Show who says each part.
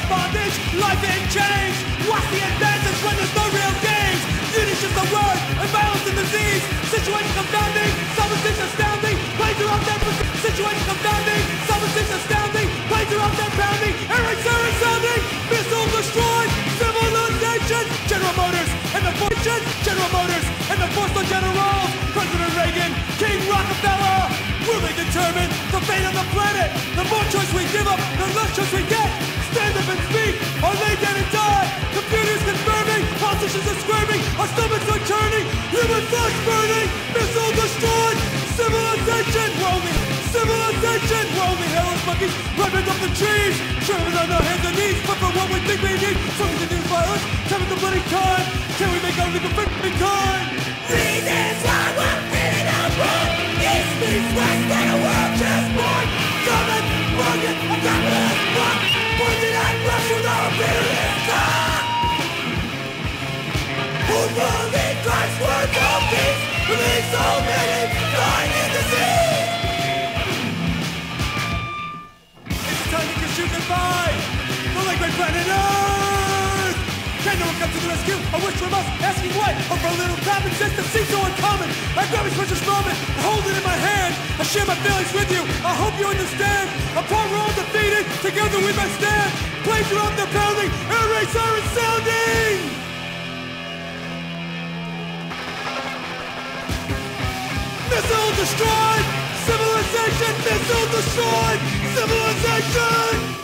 Speaker 1: bondage, life in change. Watch the advances when there's no real gains. Unity's just a word, and violence and disease. Situation confounding, self-esteem's astounding. Plays are out there, situation confounding, self-esteem's astounding. Plays are out there pounding, air raid siren sounding. Missile destroyed, civilization. General Motors and the fortune, General Motors and the force of generals. President Reagan, King Rockefeller. Will they determine the fate of the planet? The more choice we give up, the less choice we get. Stand up and speak, or lay down and die. Computers confirming, politicians are squirming, our stomachs are turning, human flesh burning, missile destroyed, civilization, we're only hairless monkeys, weapons up the trees, shoving on our hands and knees, but for what we think we need, something to do with violence, time with the bloody time, can we make our leap of faith in kind? Reasons why we're feeling our wrong, East meets West, and a world just born, Summon, Morgan, a capitalist block, pointed at Russia with our imperialist talk. Who's moving Christ's word of peace, believe so many dying in disease. It's time to kiss you goodbye, the late great planet Earth. Can no one come to the rescue? I wish from us, asking why, or for a little common sense that seems so uncommon. I grab this precious moment, I hold it in my hand, I share my feelings with you, I hope you understand. Apart we're all defeated, together we must stand. Planes are up, they're pounding, air raid sirens sounding. Missile destroyed, civilization, missile destroyed, civilization.